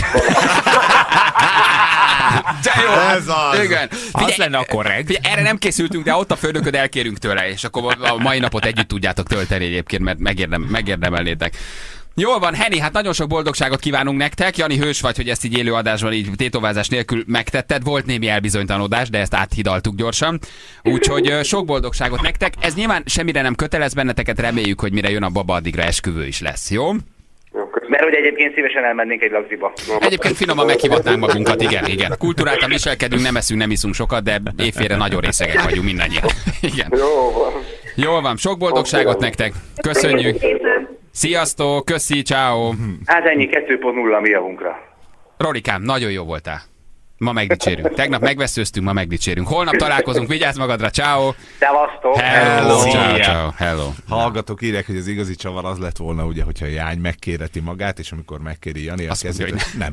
De jó, ez az. Igen. Az lenne a korrekt. Erre nem készültünk, de ott a főnököd, elkérünk tőle, és akkor a mai napot együtt tudjátok tölteni egyébként, mert megérdemelnétek. Jól van, Henny, hát nagyon sok boldogságot kívánunk nektek. Jani, hős vagy, hogy ezt így élő adásban, így tétovázás nélkül megtetted. Volt némi elbizonytalanodás, de ezt áthidaltuk gyorsan. Úgyhogy sok boldogságot nektek. Ez nyilván semmire nem kötelez benneteket, reméljük, hogy mire jön a baba, addigra esküvő is lesz, jó? Mert hogy egyébként szívesen elmennénk egy lagziba. Egyébként finoman meghivatnánk magunkat, igen. Kultúráltan viselkedünk, nem eszünk, nem iszunk sokat, de évfélre nagyon részegek vagyunk mindannyian. Igen. Jó van. Jól van, sok boldogságot nektek. Köszönjük. Sziasztok, köszi, ciao. Hát ennyi, 2.0 a mi javunkra. Rolikám, nagyon jó voltál. Ma megdicsérünk. Tegnap megveszőztünk, ma megdicsérünk. Holnap találkozunk, vigyázz magadra, ciao. Szevasztok. Ciao. Hello. Hallgatók írják, hogy az igazi csavar az lett volna, ugye, hogyha Jány megkéreti magát, és amikor megkéri Jani a kezét, mondja, nem.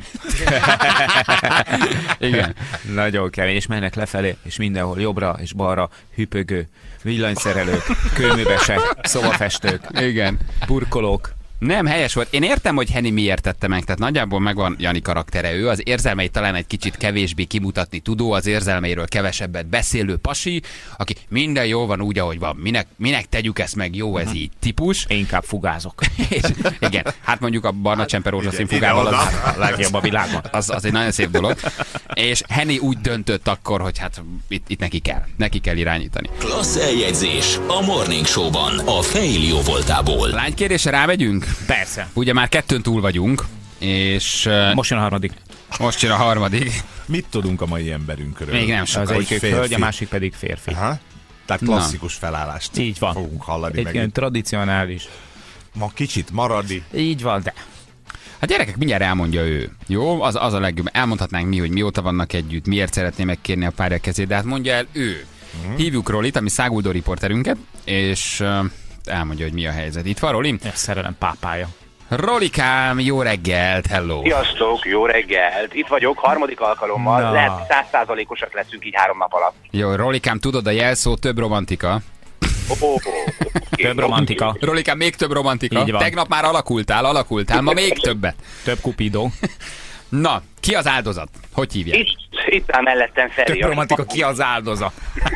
Igen. Nagyon kemény, és mennek lefelé, és mindenhol jobbra és balra hüpögő, villanyszerelők, kőművesek, szobafestők, Igen. burkolók. Nem, helyes volt. Én értem, hogy Henny miért tette meg, tehát nagyjából megvan Jani karaktere. Ő az érzelmeit talán egy kicsit kevésbé kimutatni tudó, az érzelmeiről kevesebbet beszélő pasi, aki minden jó van úgy, ahogy van. Minek tegyük ezt meg, jó ez így típus. Én inkább fugázok. És, igen, hát mondjuk a barna csemper rózsaszín fugával az a legjobb a világon. Az egy nagyon szép dolog. És Henny úgy döntött akkor, hogy hát itt neki kell irányítani. Klassz eljegyzés a Morning Show-ban a Fail jó voltából. Lánykérésre rámegyünk? Persze. Ugye már 2-n túl vagyunk, és... Most jön a harmadik. Most jön a harmadik. Mit tudunk a mai emberünkről? Még nem Az sokat. egyik hölgy, a másik pedig férfi. Aha. Tehát klasszikus felállást Így van. fogunk hallani Egy meg. ilyen tradicionális. Ma kicsit maradi. Így van, de... Hát gyerekek, mindjárt elmondja ő. Jó? Az a legjobb. Elmondhatnánk mi, hogy mióta vannak együtt, miért szeretné megkérni a párja kezét, de hát mondja el ő. Hívjuk Rolit, ami száguldó riporterünket, és elmondja, hogy mi a helyzet. Itt van, Roli? Ez szerelem pápája. Rolikám, jó reggelt, hello! Sziasztok, jó reggelt! Itt vagyok, harmadik alkalommal, lehet 100%-osak leszünk így 3 nap alatt. Jó, Rolikám, tudod a jelszó, több romantika. Több romantika. Rolikám, még több romantika. Tegnap már alakultál, ma még többet. Több kupidó. Na, ki az áldozat? Hogy hívják? Itt áll mellettem Feri. Több romantika, ki az áldozat?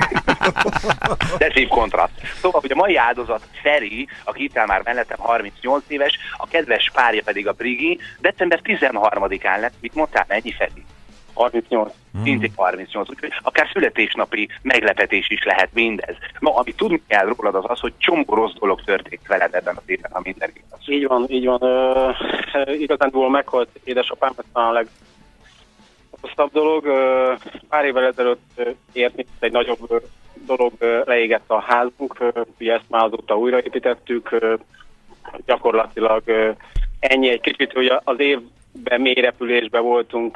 De szép kontraszt. Szóval, hogy a mai áldozat Feri, aki itt áll már mellettem 38 éves, a kedves párja pedig a Brigi, december 13-án lett. Mit mondtál, mennyi Feri? 38. Szintén 38, úgyhogy akár születésnapi meglepetés is lehet mindez. Ma, amit tudni kell rólad az az, hogy csomó rossz dolog történt veled ebben az évben, ha minden igaz. Így van. Igazánból meghalt édesapám, ez talán a legrosszabb dolog. Pár évvel ezelőtt érni egy nagyobb dolog, leégett a házunk, ugye ezt már azóta újraépítettük, gyakorlatilag ennyi, egy kicsit, hogy az évben mély repülésben voltunk,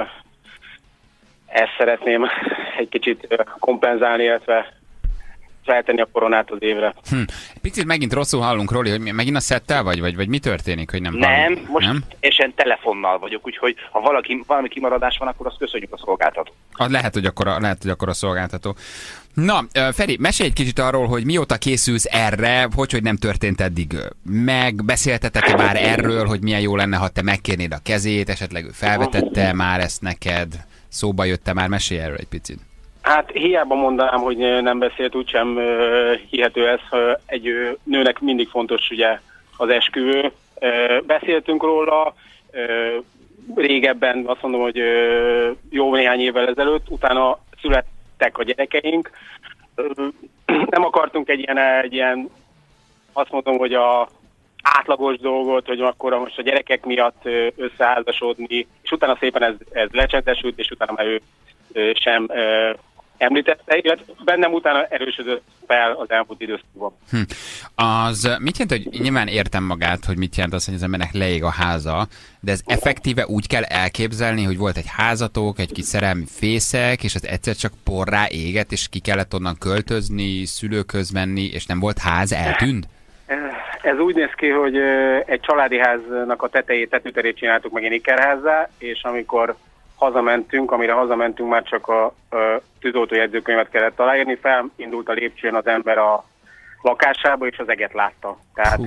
ezt szeretném egy kicsit kompenzálni, illetve feltenni a koronát az évre. Picit megint rosszul hallunk, Roli, hogy megint a szettel vagy mi történik, hogy nem hallunk? Most én telefonnal vagyok, úgyhogy ha valami kimaradás van, akkor azt köszönjük a szolgáltató. Lehet, hogy akkor a szolgáltató. Na, Feri, mesélj egy kicsit arról, hogy mióta készülsz erre, hogy nem történt eddig meg, beszéltetek-e már erről, hogy milyen jó lenne, ha te megkérnéd a kezét, esetleg ő felvetette már ezt neked, szóba jött-e már, mesélj erről egy picit. Hát hiába mondanám, hogy nem beszélt, úgysem hihető ez, egy nőnek mindig fontos ugye az esküvő. Beszéltünk róla régebben, azt mondom, hogy jó néhány évvel ezelőtt, utána születtek a gyerekeink. Nem akartunk egy ilyen azt mondom, hogy a átlagos dolgot, hogy akkor most a gyerekek miatt összeházasodni, és utána szépen ez lecsendesült, és utána már ő sem említette, illetve bennem utána erősödött fel az elmúlt időszakban. Az mit jelent, hogy nyilván értem magát, hogy mit jelent az, hogy az embernek leég a háza, de ez effektíve úgy kell elképzelni, hogy volt egy házatok, egy kis szerelmi fészek, és az egyszer csak porrá égett, és ki kellett onnan költözni, szülőkhöz menni, és nem volt ház, eltűnt? Ez úgy néz ki, hogy egy családi háznak a tetőterét csináltuk meg egy ikerházzá, és amikor amire hazamentünk, már csak a tűzoltójegyzőkönyvet kellett aláírni, felindult a lépcsőn az ember a lakásába, és az eget látta. Tehát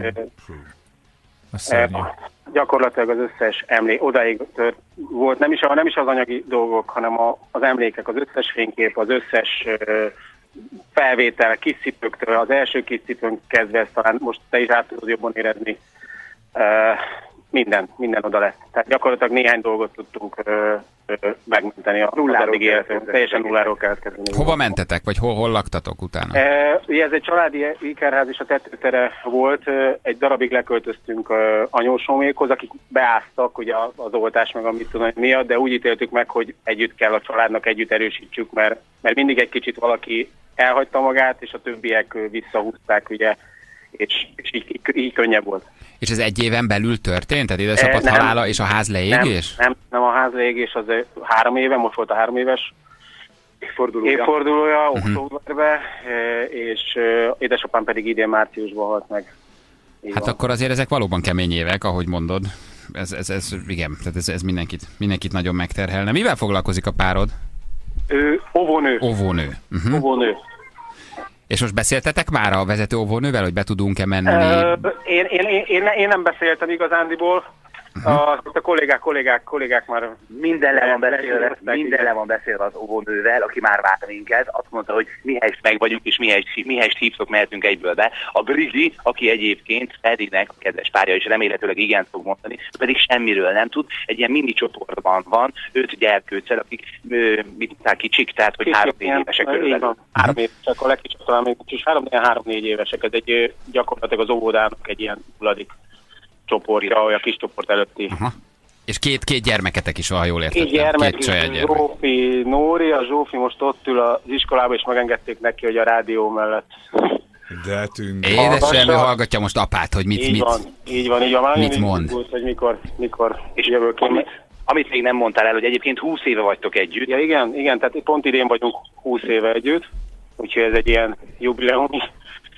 gyakorlatilag az összes emlék, odáig volt, nem is az anyagi dolgok, hanem az emlékek, az összes fénykép, az összes felvétel, kiszipőktől, az első kiszipőn kezdve, ezt talán most te is át tudod jobban érezni, minden oda lett. Tehát gyakorlatilag néhány dolgot tudtunk megmenteni a nulláról életünk. Teljesen nulláról kellett kezdeni. Hova mentetek, vagy hol laktatok utána? Ugye ez egy családi ikerház, és a tetőtere volt. Egy darabig leköltöztünk anyósomékhoz, akik beáztak ugye az oltás meg amit tudom miatt, de úgy ítéltük meg, hogy együtt kell a családnak, együtt erősítsük, mert mindig egy kicsit valaki elhagyta magát, és a többiek visszahúzták, ugye, és így könnyebb volt. És ez egy éven belül történt? Tehát édesapád halála és a ház leégés? Nem a ház leégés, az 3 éve, most volt a 3 éves évfordulója októberben, és édesapám pedig idén márciusban halt meg. Hát akkor azért ezek valóban kemény évek, ahogy mondod. Igen, tehát ez mindenkit nagyon megterhelne. Mivel foglalkozik a párod? Óvónő. Óvónő. És most beszéltetek már a vezető óvónővel, hogy be tudunk-e menni? Én nem beszéltem igazándiból. A kollégák már minden le van beszélve az óvónővel, aki már vár minket. Azt mondta, hogy mihelyest meg vagyunk, és mihelyest hívszok, mehetünk egyből be. A Brigi, aki egyébként Ferinek a kedves párja, és remélhetőleg igen fog mondani, pedig semmiről nem tud. Egy ilyen mini csoportban van, 5 gyerkőccel, akik kicsik, tehát hogy 3-4 évesek körülbelül. 3 évesek, a legkisebb talán még is 3-4 évesek. Ez egy gyakorlatilag az óvodának egy ilyen hulladék csoportja, olyan kis csoport előtti. Aha. És két gyermeketek is, ha jól értettem. Két gyermek, Zsófi, Nóri, a Zsófi most ott ül az iskolába, és megengedték neki, hogy a rádió mellett. De tűnt. Édesem, ő hallgatja most apát, hogy mit Már mit mond. Volt, hogy mikor és jövök én. Amit még nem mondtál el, hogy egyébként 20 éve vagytok együtt. Ja, igen, tehát pont idén vagyunk 20 éve együtt, úgyhogy ez egy ilyen jubileumi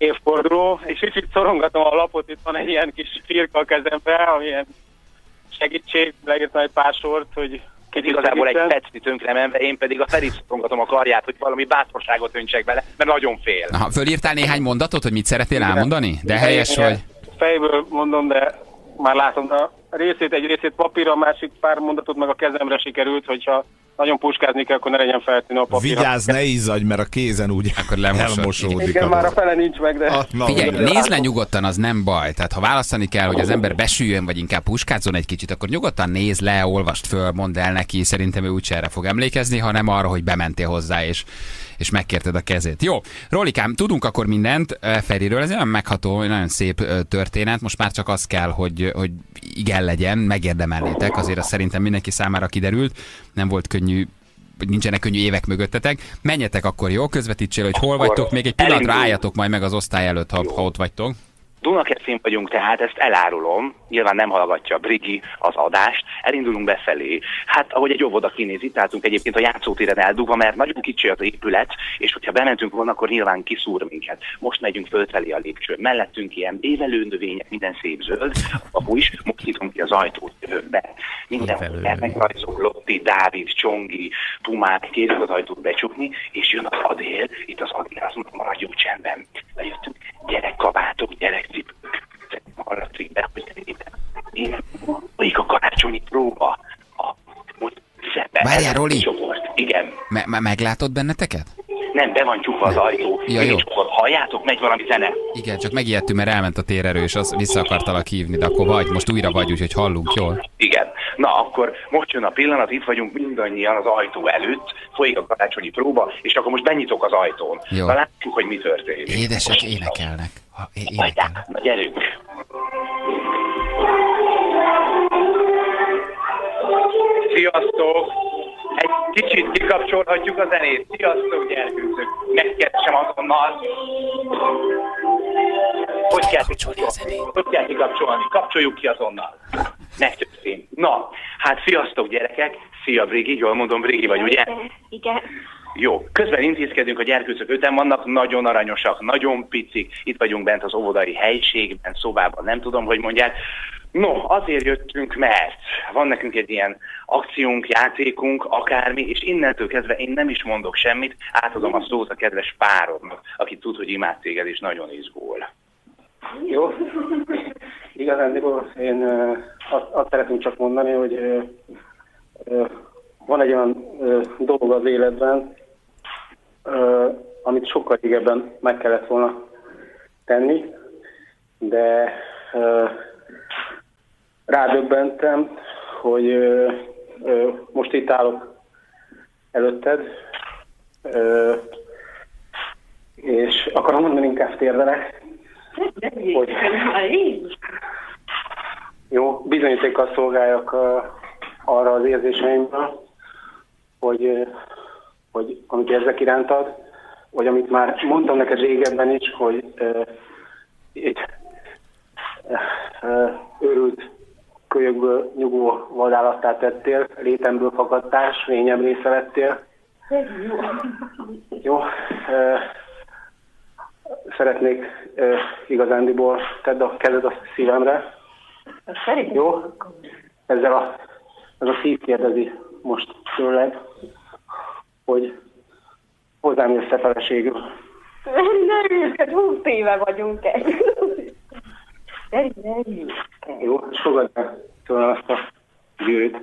évforduló, és kicsit szorongatom a lapot, itt van egy ilyen kis firka a kezembe, amilyen segítség, leírtam egy pár sort, hogy igazából egy pecni tönkremenve, én pedig a Ferit szorongatom a karját, hogy valami bátorságot öntsek bele, mert nagyon fél. Aha, fölírtál néhány mondatot, hogy mit szeretnél elmondani? De helyes vagy. Fejből mondom, de már látom, egy részét papírra, a másik pár mondatot meg a kezemre sikerült, hogyha nagyon puskázni kell, akkor ne legyen feltűnő a papírra. Vigyázz, ne izzadj, mert a kézen úgy akkor elmosódik. Igen, már a fele nincs meg, de... Figyelj, nézd le nyugodtan, az nem baj. Tehát ha választani kell, hogy az ember besüljön, vagy inkább puskázzon egy kicsit, akkor nyugodtan nézd le, olvast föl, mondd el neki, szerintem ő úgyse erre fog emlékezni, hanem arra, hogy bementél hozzá, és megkérted a kezét. Jó, Rolikám, tudunk akkor mindent Feriről, ez olyan megható, nagyon szép történet, most már csak az kell, hogy igen legyen, megérdemelnétek, azért az szerintem mindenki számára kiderült, nem volt könnyű, nincsenek könnyű évek mögöttetek. Menjetek akkor, jó? Közvetítsél, hogy hol vagytok, még egy pillanatra álljatok majd meg az osztály előtt, ha ott vagytok. Dunakeszin vagyunk, tehát ezt elárulom, nyilván nem hallgatja Brigi az adást, elindulunk befelé. Hát ahogy egy óvoda kinéz, itt álltunk egyébként a játszótéren eldugva, mert nagyon kicsi az épület, és hogyha bementünk volna, akkor nyilván kiszúr minket. Most megyünk fölfelé a lépcsőn. Mellettünk ilyen évelő növények, minden szép zöld, apu is, most nyitunk ki az ajtót, jövök be. Mindenhol rajzok, Lotti, Dávid, Csongi, Pumák, kérjük az ajtót becsukni, és jön az Adél, itt az Adél, azt mondom, maradjunk csendben. Bejöttünk, gyerekkabátok, gyerekcipők, arra be, hogy folyik a karácsonyi próba, Várjál, Roli! Igen. Meglátod benneteket? Nem, be van csukva az ajtó. Ja, jó. Halljátok, megy valami zene. Igen, csak megijedtünk, mert elment a térerő, és az vissza akartalak hívni, de akkor most újra vagy, úgyhogy hallunk, jól? Igen. Na, akkor most jön a pillanat, itt vagyunk mindannyian az ajtó előtt, folyik a karácsonyi próba, és akkor most benyitok az ajtón. Jó. Na látjuk, hogy mi történik. Édesek énekelnek. Na, gyerünk. Sziasztok! Egy kicsit kikapcsolhatjuk a zenét. Sziasztok, gyerkőcök! Megkeresem azonnal. Hogy kell kikapcsolni? Kapcsoljuk ki azonnal. Megtörtént. Na, hát sziasztok, gyerekek! Szia, Brigi, jól mondom, Brigi vagy, ugye? Igen. Jó, közben intézkedünk, a gyerkőcök 5-en vannak, nagyon aranyosak, nagyon picik. Itt vagyunk bent az óvodai helyiségben, szobában, nem tudom, hogy mondják. No, azért jöttünk, mert van nekünk egy ilyen akciónk, játékunk, akármi, és innentől kezdve én nem is mondok semmit, átadom a szót a kedves páromnak, aki tud, hogy imád téged, és nagyon izgul. Jó. Igazán én azt szeretném csak mondani, hogy van egy olyan dolog az életben, amit sokkal régebben meg kellett volna tenni, de rádöbbentem, hogy most itt állok előtted, és akarom mondani, inkább térdelek, hogy jó, bizonyítékkal szolgáljak arra az érzéseimről, hogy amit érzek irántad, vagy amit már mondtam neked régebben is, hogy egy őrült kölyökből nyugvó vadállattá tettél, létemből fakadtál, lényem része lettél. Jó. Szeretnék igazándiból tedd a kezed a szívemre. Jó? Ez a szív kérdezi most tőled, hogy hozzám jössz-e feleségül. Nem, 20 éve vagyunk egy. Jó, és fogadd el tőle azt a gyűrűt.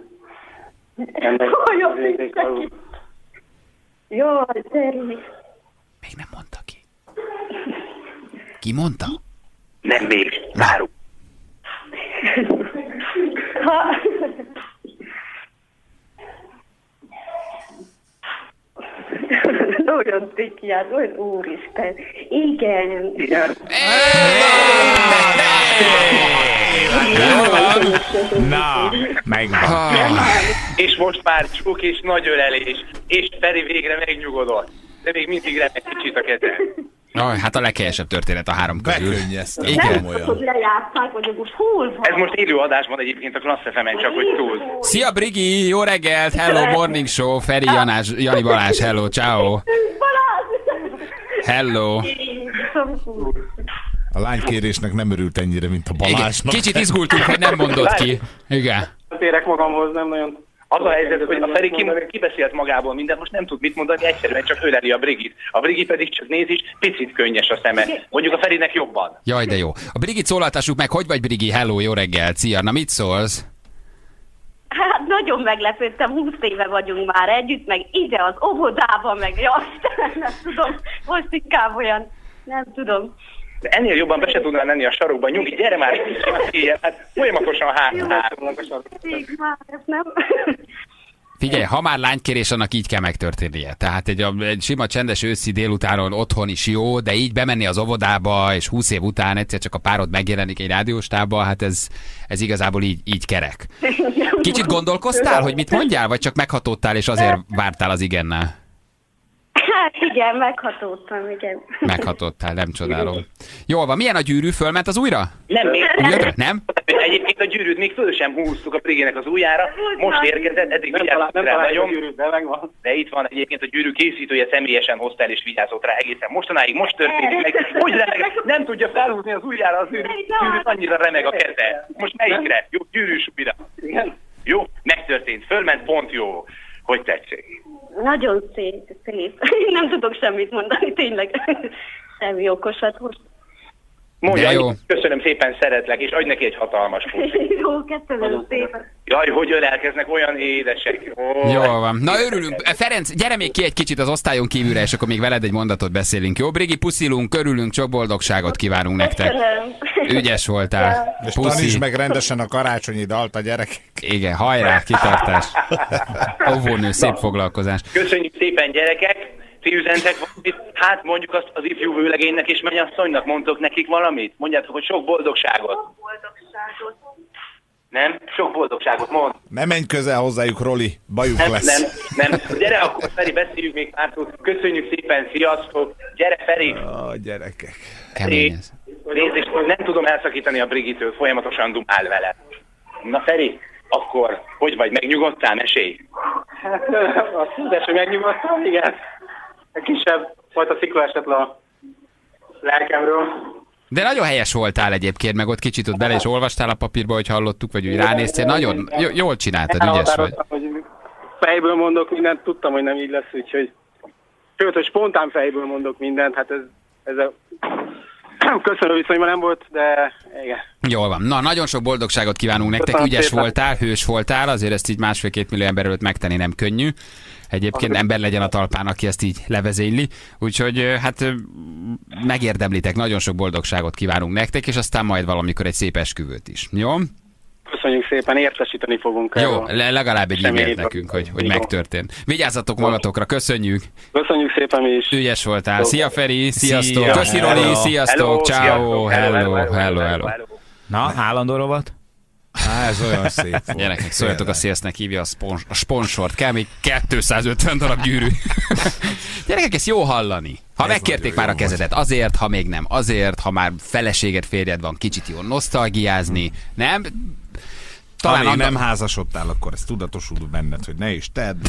Jaj, Termi. Még nem mondta ki. Ki mondta? Nem még, várunk. Nagyon tikiát, olyan úristen. Igen. Igen. Na, megvan. És most már csuk és nagy ölelés, és Feri végre megnyugodott. De még mindig remek kicsit a kezem. Hát a legkevesebb történet a három közül. Bekönnyeztem. Igen. Hogy lejátszák, hogy most hol van? Ez most élő adásban egyébként a Klassz FM-en, csak hogy túl. Szia Brigi, jó reggelt, hello morning show, Feri, Jani Balázs, hello, ciao. Balázs! Hello. A lánykérésnek nem örült ennyire, mint a Balázsnak. Kicsit izgultunk, hogy nem mondott ki. Igen. Térek magamhoz, nem nagyon... Az a helyzet, hogy a Feri kibeszélt magából mindent, most nem tud mit mondani, egyszerűen csak öleli a Brigit. A Brigi pedig csak néz is, picit könnyes a szeme. Mondjuk a Ferinek jobban. Jaj, de jó. A Brigit szólaltassuk meg, hogy vagy Brigi? Hello, jó reggel. Szia, na mit szólsz? Hát nagyon meglepődtem, 20 éve vagyunk már együtt, meg ide az óvodában, meg aztán nem tudom, most inkább olyan, nem tudom. De ennél jobban be se tudnál menni a sarokba, nyugi, gyere már, hát folyamatosan hátra. Nem. Figyelj, ha már lánykérés, annak így kell megtörténnie. Tehát egy sima csendes őszi délutánon otthon is jó, de így bemenni az óvodába, és 20 év után egyszer csak a párod megjelenik egy rádióstába, hát ez igazából így kerek. Kicsit gondolkoztál, hogy mit mondjál, vagy csak meghatódtál, és azért vártál az igennel? Hát igen, meghatódtam, igen. Meghatódtál, nem csodálom. Jól van, milyen a gyűrű? Fölment az újra? Nem? Egyébként a gyűrűt még föl sem húztuk a Briginek az ujjára, most érkezett, eddig vigyázott rá nagyon, de itt van egyébként a gyűrű készítője, személyesen hozta el és vigyázott rá egészen mostanáig, most történik meg, hogy remeg, nem tudja felhúzni az ujjára az gyűrűt, annyira remeg a keze. Most melyikre? Jó, gyűrűs újra. Jó, megtörtént, fölment, pont jó. Hogy tetszik? Nagyon szép. Nem tudok semmit mondani, tényleg. Semmi okosat most. Mondja, jó. Köszönöm szépen, szeretlek, és adj neki egy hatalmas puszt. Jó, köszönöm szépen. Jaj, hogy ölelkeznek, olyan édesek. Jól van. Na örülünk. Ferenc, gyere még ki egy kicsit az osztályon kívülre, és akkor még veled egy mondatot beszélünk. Jó, Brigi, puszilunk, örülünk, sok boldogságot kívánunk nektek. Ügyes voltál. És tanítsd meg rendesen a karácsonyi dalt a gyerekek. Igen, hajrá, kitartás. Óvónő, szép foglalkozás. Köszönjük szépen, gyerekek. Ti üzentek valamit, hát mondjuk azt az ifjú vőlegénynek és mennyasszonynak, mondtok nekik valamit? Mondjátok, hogy sok boldogságot. Sok boldogságot. Nem? Sok boldogságot mond. Ne menj közel hozzájuk, Roli, bajuk lesz. Nem. Gyere, akkor Feri, beszéljük még pár szót. Köszönjük szépen, sziasztok. Gyere, Feri. Gyerekek. Kemény ez. Nézd, nem tudom elszakítani a Brigitől, folyamatosan dumál vele. Na Feri, akkor hogy vagy, megnyugodtál, mesélj? Hát a szíves, hogy megnyugodtam, igen. Kisebb fajta szikla esett le a lelkemről. De nagyon helyes voltál egyébként, meg ott kicsit ott bele is olvastál a papírba, hogy hallottuk, vagy úgy ránéztél. Nagyon jól csináltad, ügyes vagy. Hogy fejből mondok mindent, tudtam, hogy nem így lesz, úgyhogy... Sőt, hogy spontán fejből mondok mindent, hát ez a... Köszönöm viszonyban nem volt, de igen. Jól van. Na, nagyon sok boldogságot kívánunk nektek, köszönöm, ügyes szépen. Voltál, hős voltál, azért ezt így 1,5-2 millió ember előtt megtenni nem könnyű. Egyébként ember legyen a talpán, aki ezt így levezényli. Úgyhogy hát megérdemlitek, nagyon sok boldogságot kívánunk nektek, és aztán majd valamikor egy szép esküvőt is. Jó? Köszönjük szépen, értesíteni fogunk. Jó, legalább egy e-mailt nekünk, hogy megtörtént. Vigyázzatok magatokra, köszönjük. Köszönjük szépen mi is. Ügyes voltál. Szia Feri, sziasztok. Köszi Roli, sziasztok. Ciao, hello. Na, állandó rovat? Ez olyan szép volt. Gyerekek, szóljatok a Szélsznek, hívja a sponsort. Kell még 250 darab gyűrű. Gyerekek, ezt jó hallani. Ha ez megkérték már a kezedet, azért, ha még nem, azért, ha már feleséged, férjed van, kicsit jó nosztalgiázni, nem? Talán ha nem házasodtál, akkor ez tudatosul benned, hogy ne is tedd.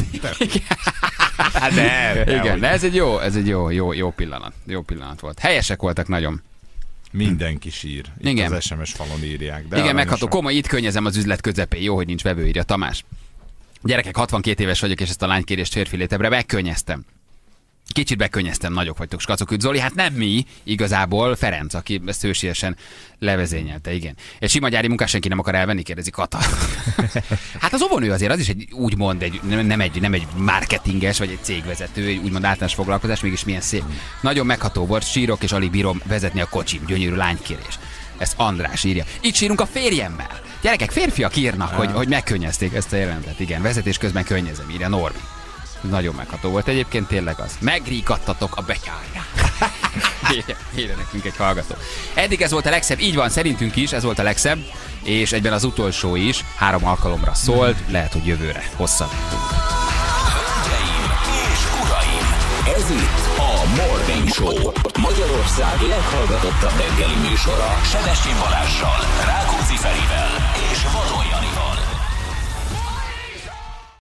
Igen, de ez egy jó pillanat. Jó pillanat volt. Helyesek voltak nagyon. Mindenki sír. Itt igen. Az SMS falon írják. De igen, megható. Komoly, itt könnyezem az üzlet közepén. Jó, hogy nincs vevő, írja Tamás. Gyerekek, 62 éves vagyok, és ezt a lánykérést férfi létebre megkönnyeztem. Kicsit bekönnyeztem, nagyok vagytok, skacok. Zoli, hát nem mi, igazából Ferenc, aki ezt hősiesen levezényelte, igen. Egy sima gyári munkás senki nem akar elvenni, kérdezi Kata. Hát az óvónő azért az is egy úgymond, nem egy marketinges, vagy egy cégvezető, egy úgymond általános foglalkozás, mégis milyen szép. Nagyon megható volt, sírok, és alig bírom vezetni a kocsim, gyönyörű lánykérés. Ezt András írja. Itt sírunk a férjemmel. Gyerekek, férfiak írnak, hogy megkönnyezték ezt a jelentet. Igen, vezetés közben könnyezem, írja Norbi. Nagyon megható volt egyébként, tényleg az. Megríkattatok a betyárját. Írja nekünk egy hallgató. Eddig ez volt a legszebb, így van, szerintünk is ez volt a legszebb, és egyben az utolsó is 3 alkalomra szólt, lehet, hogy jövőre hosszabbítunk. Hölgyeim és uraim, ez itt a Morning Show, Magyarország leghallgatottabb reggeli műsora, Sebestyén Balázssal, Rákóczi Ferivel és Vadon Janival.